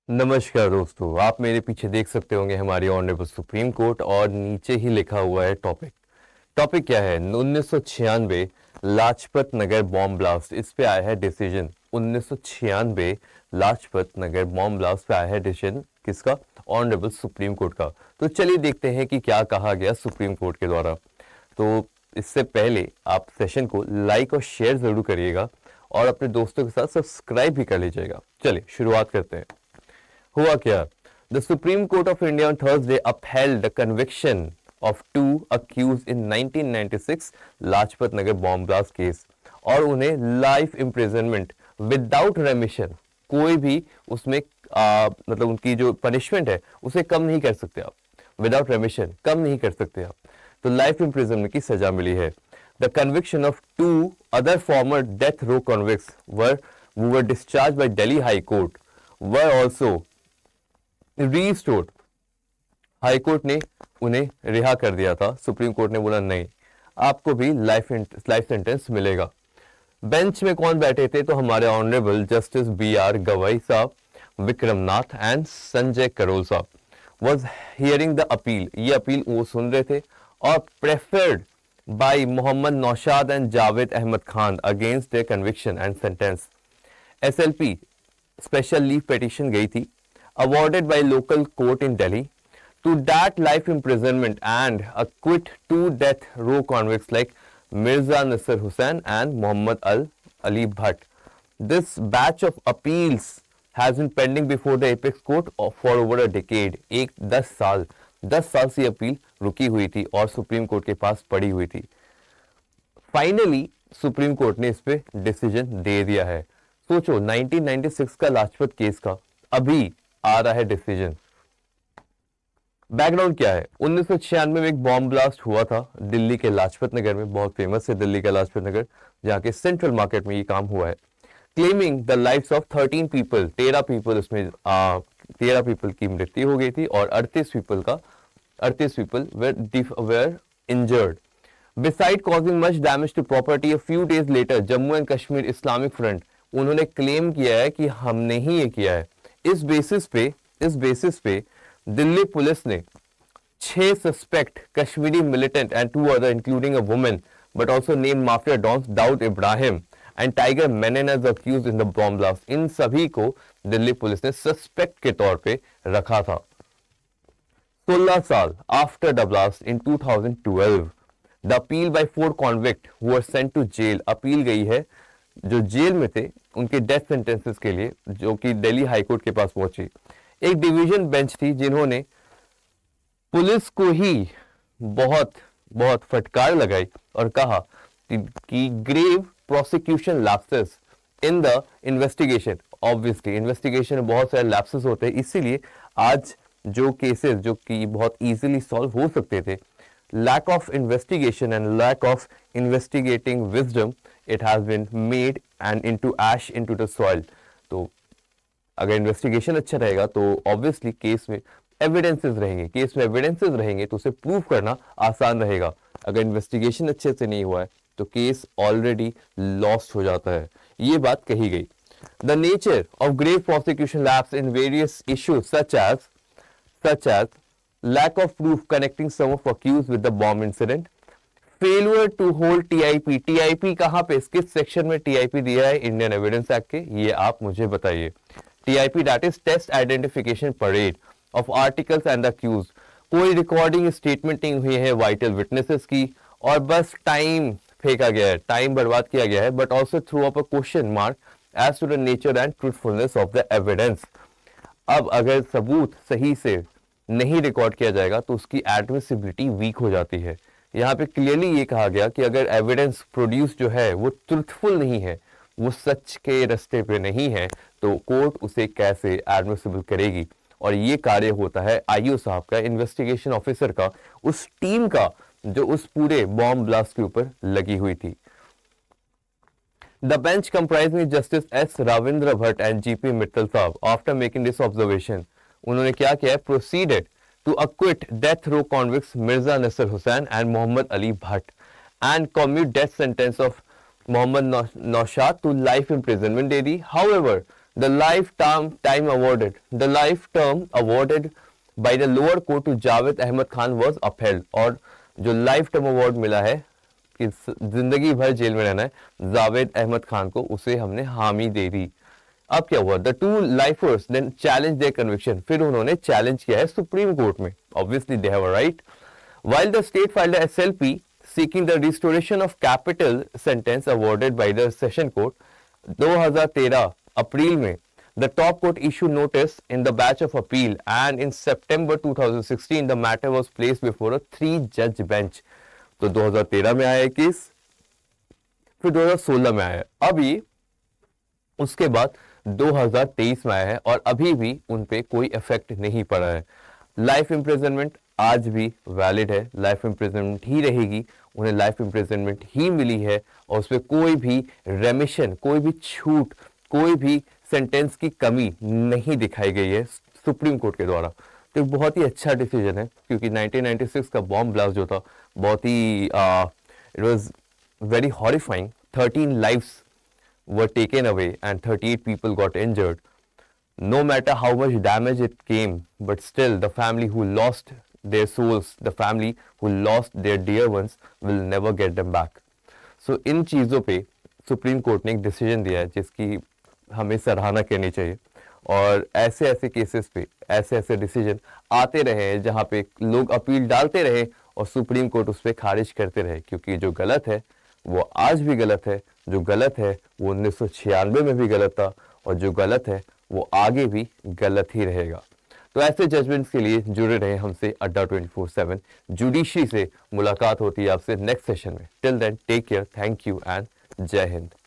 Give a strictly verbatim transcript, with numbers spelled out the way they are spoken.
नमस्कार दोस्तों, आप मेरे पीछे देख सकते होंगे हमारी ऑनरेबल सुप्रीम कोर्ट और नीचे ही लिखा हुआ है टॉपिक। टॉपिक क्या है? उन्नीस सौ छियानवे लाजपत नगर बॉम्ब ब्लास्ट। इस पे आया है डिसीजन। उन्नीस सौ छियानवे लाजपत नगर बॉम्ब ब्लास्ट पे आया है डिसीजन। किसका? ऑनरेबल सुप्रीम कोर्ट का। तो चलिए देखते हैं कि क्या कहा गया सुप्रीम कोर्ट के द्वारा। तो इससे पहले आप सेशन को लाइक और शेयर जरूर करिएगा और अपने दोस्तों के साथ सब्सक्राइब भी कर लीजिएगा। चलिए शुरुआत करते हैं। हुआ क्या? The Supreme Court of India on Thursday upheld the conviction of two accused in nineteen ninety-six Lajpat Nagar bomb blast case और उन्हें लाइफ इम्प्रिजनमेंट विदाउट रेमिशन, कोई भी उसमें आ, मतलब उनकी जो पनिशमेंट है उसे कम नहीं कर सकते आप। विदाउट रेमिशन कम नहीं कर सकते आप, तो लाइफ इम्प्रिजनमेंट की सजा मिली है। The conviction of two other former death row convicts were who were discharged by Delhi High Court were also restored. High court ने उन्हें रिहा कर दिया था। सुप्रीम कोर्ट ने बोला नहीं, आपको भी लाइफ लाइफ सेंटेंस मिलेगा। बेंच में कौन बैठे थे? तो हमारे honourable justice B R Gavai साहब, विक्रम नाथ एंड संजय करोल साहब वाज हियरिंग द अपील। ये अपील वो सुन रहे थे और preferred by Mohammad Naushad and Javed Ahmad Khan against their conviction and sentence. SLP special leave petition गई थी awarded by local court in Delhi to that life imprisonment and acquit two death row convicts like Mirza Nasir Hussain and Muhammad Al Ali Bhatt. This batch of appeals has been pending before the apex court for over a decade. एक दस साल दस साल से appeal रुकी हुई थी और सुप्रीम कोर्ट के पास पड़ी हुई थी। फाइनली सुप्रीम कोर्ट ने इस पे डिसीजन दे दिया है। सोचो, नाइनटीन नाइंटी सिक्स का लाजपत केस का अभी आ रहा है डिसीजन। बैकग्राउंड क्या है? उन्नीस सौ छियानवे में एक बॉम्ब ब्लास्ट हुआ था दिल्ली के लाजपत नगर में। बहुत फेमस है दिल्ली का लाजपत नगर, जहां के सेंट्रल मार्केट में ये काम हुआ है। Claiming the lives of thirteen people, तेरह पीपल उसमें तेरह पीपल की मृत्यु हो गई थी और अड़तीस पीपल का अड़तीस people were injured. Besides causing much damage to property, a few days later Jammu and Kashmir Islamic Front उन्होंने क्लेम किया है कि हमने ही ये किया है। इस बेसिस पे इस बेसिस पे दिल्ली पुलिस ने छह suspect Kashmiri militant and two other including a woman but also name mafia dons Dawood Ibrahim and Tiger Memon as accused in the bomb blast. इन सभी को दिल्ली पुलिस ने सस्पेक्ट के तौर पे रखा था। सोलह साल after the blast in two thousand twelve the appeal by four convict who were sent to jail, appeal गई है जो जेल में थे उनके डेथ सेंटेंसेस के लिए, जो कि दिल्ली हाईकोर्ट के पास पहुंची। एक डिवीजन बेंच थी जिन्होंने पुलिस को ही बहुत बहुत फटकार लगाई और कहा कि grave prosecution lapses in the investigation. Obviously investigation में बहुत सारे लैप्सेस होते हैं, इसीलिए आज जो केसेस जो कि बहुत इजीली सॉल्व हो सकते थे, lack of investigation and lack of investigating wisdom, it has been made and into ash into the soil। तो अगर इन्वेस्टिगेशन अच्छा रहेगा तो ऑब्वियसली केस में एविडेंसेस रहेंगे, केस में एविडेंसेस रहेंगे तो उसे प्रूव करना आसान रहेगा। अगर इन्वेस्टिगेशन अच्छे से नहीं हुआ है तो केस ऑलरेडी लॉस्ट हो जाता है। ये बात कही गई। The nature of grave prosecution lapse in various issues such as such as lack of proof connecting some of accused with the bomb incident, failure to hold T I P। T I P कहां पे, किस section में T I P दिया है Indian evidence act के, ये आप मुझे बताइए। T I P that is test identification parade of articles and accused। कोई रिकॉर्डिंग स्टेटमेंट नहीं हुई है वाइटल विटनेसेस की और बस टाइम फेंका गया है, टाइम बर्बाद किया गया है, but also threw up a question mark as to the nature and truthfulness of the evidence. अब अगर सबूत सही से नहीं रिकॉर्ड किया जाएगा तो उसकी एडमिसिबिलिटी वीक हो जाती है। यहाँ पे क्लियरली ये कहा गया कि अगर एविडेंस प्रोड्यूस जो है वो ट्रुथफुल नहीं है, वो सच के रास्ते पे नहीं है, तो कोर्ट उसे कैसे एडमिसिबल करेगी। और ये कार्य होता है आईओ साहब का, इन्वेस्टिगेशन ऑफिसर का, उस टीम का जो उस पूरे बॉम्ब ब्लास्ट के ऊपर लगी हुई थी। The bench comprising justice S Ravindra Bhatt and GP Mittal साहब आफ्टर मेकिंग दिस ऑब्जर्वेशन, उन्होंने क्या किया? Proceeded to acquit death row convicts Mirza Nasar Hussain and Mohammad Ali Bhatt and commute death sentence of Mohammad Naushad to life imprisonment दे दी। However the life time time awarded the life term awarded by the lower court to Javed Ahmad Khan was upheld, और जो life term award मिला है कि जिंदगी भर jail में रहना है जावेद अहमद खान को, उसे हमने हामी दे दी। अब क्या हुआ, the two lifers then challenge their conviction, फिर उन्होंने चैलेंज किया है सुप्रीम कोर्ट में, obviously they have a right. While the state filed S L P seeking the restoration of capital sentence awarded by the session court, दो हज़ार तेरह अप्रैल में the top court issued notice in the batch of appeal, and in September two thousand sixteen the matter was placed before a three judge bench। तो दो हज़ार तेरह में आया केस, फिर दो हज़ार सोलह में आया, अभी उसके बाद दो हज़ार तेईस में आया है, और अभी भी उन पे कोई इफेक्ट नहीं पड़ा है। लाइफ इम्प्रिजनमेंट आज भी वैलिड है, लाइफ इम्प्रिजनमेंट ही रहेगी, उन्हें लाइफ इम्प्रिजनमेंट ही मिली है, और उस पर कोई भी रेमिशन, कोई भी छूट, कोई भी सेंटेंस की कमी नहीं दिखाई गई है सुप्रीम कोर्ट के द्वारा। तो एक बहुत ही अच्छा डिसीजन है, क्योंकि नाइनटीन नाइंटी सिक्स का बॉम्ब ब्लास्ट जो था बहुत ही it was very horrifying, thirteen lives were taken away and thirty eight people got injured. No matter how much damage it came, but still the family who lost their souls, the family who lost their dear ones will never get them back. So इन चीज़ों पे supreme court ने एक decision दिया है जिसकी हमें सराहना करनी चाहिए, और ऐसे ऐसे केसेस पे ऐसे ऐसे डिसीजन आते रहे जहाँ पे लोग अपील डालते रहे और सुप्रीम कोर्ट उस पर खारिज करते रहे, क्योंकि जो गलत है वो आज भी गलत है, जो गलत है वो उन्नीस सौ छियानवे में भी गलत था, और जो गलत है वो आगे भी गलत ही रहेगा। तो ऐसे जजमेंट्स के लिए जुड़े रहे हमसे अड्डा ट्वेंटी फोर सेवन। जुडिशरी से मुलाकात होती है आपसे नेक्स्ट सेशन में। Till then take care, thank you and जय हिंद।